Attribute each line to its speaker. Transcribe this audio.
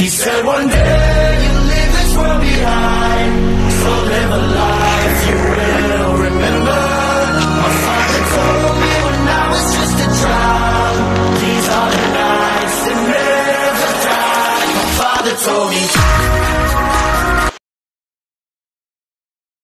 Speaker 1: He said one day you'll leave this world behind, so live a life you will remember. My father told me when I was just a child, these are the nights that never die. My father told me